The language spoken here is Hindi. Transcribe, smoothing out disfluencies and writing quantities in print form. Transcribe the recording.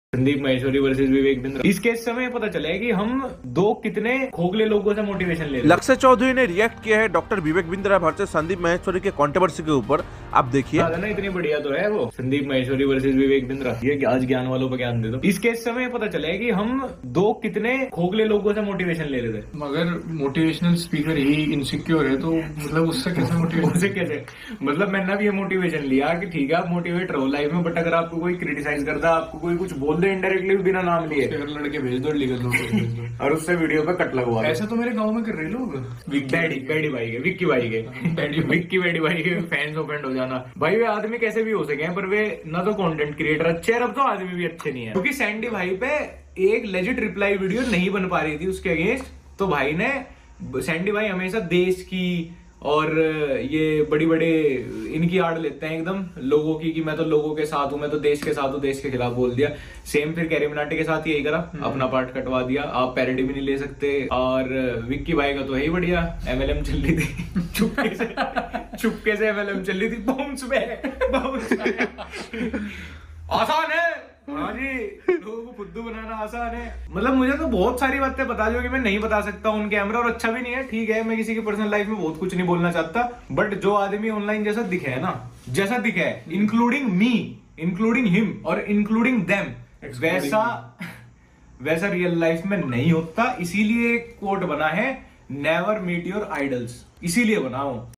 संदीप माहेश्वरी वर्सेस विवेक बिंद्रा। इस केस से हमें पता चला है कि हम दो कितने खोखले लोगों से मोटिवेशन ले रहे हैं। लक्ष्य चौधरी ने रिएक्ट किया है डॉक्टर विवेक बिंद्रा वर्सेस संदीप माहेश्वरी के कंट्रोवर्सी के ऊपर। आप देखिए ना इतनी बढ़िया तो है वो संदीप माहेश्वरी वर्सेस विवेक बिंद्रा। ये आज ज्ञान वालों पर ज्ञान दे दो। इस केस से हमें पता चला है कि हम दो कितने खोखले लोगों से मोटिवेशन ले रहे थे। मगर मोटिवेशनल स्पीकर ही इनसिक्योर है तो मतलब उससे कैसे मोटिवेशन? उससे कैसे मतलब मैंने भी ये मोटिवेशन लिया कि ठीक है आप मोटिवेट रहो लाइफ में, बट अगर आपको कोई क्रिटिसाइज करता है, आपको कोई कुछ बोल दे इनडायरेक्टली बिना नाम लिए, अगर लड़के भेज दो लीगल नोटिस भेज दो और उससे वीडियो पे कट लगवा दो। ऐसा तो मेरे गांव में कर रहे लोग। बैडी भाई के विक्की भाई के बैडी भाई के फैंस ऑफेंड हो जाना। भाई वे आदमी कैसे भी हो सके हैं, पर वे ना तो कंटेंट क्रिएटर अच्छे हैं, अब तो आदमी भी अच्छे नहीं है। क्योंकि सैंडी भाई पे एक लेजिट रिप्लाई वीडियो नहीं बन पा रही थी उसके अगेंस्ट, तो भाई ने सैंडी भाई हमेशा देश की और ये बड़ी बड़े इनकी आड़ लेते हैं एकदम लोगों की कि मैं तो लोगों के साथ हूं, मैं तो देश के साथ हूं, देश के खिलाफ बोल दिया। सेम फिर कैरी मिनाटी के साथ यही करा, अपना पार्ट कटवा दिया। आप पैरोडी भी नहीं ले सकते। और विक्की भाई का तो है ही बढ़िया, MLM चल रही थी चुपके से MLM चल रही थी। बाउंस आसान है। हाँ जी, लोगों को फुद्दू बनाना आसान है। मतलब मुझे तो बहुत सारी बातें बता जो कि मैं नहीं बता सकता ऑन कैमरा, और अच्छा भी नहीं है। ठीक है, मैं किसी की पर्सनल लाइफ में बहुत कुछ नहीं बोलना चाहता, बट जो आदमी ऑनलाइन जैसा दिखे है ना, जैसा दिखे है, इंक्लूडिंग मी, इंक्लूडिंग हिम और इंक्लूडिंग देम, वैसा रियल लाइफ में नहीं होता। इसीलिए एक कोट बना है, नेवर मीट योर आइडल्स, इसीलिए बना हूं।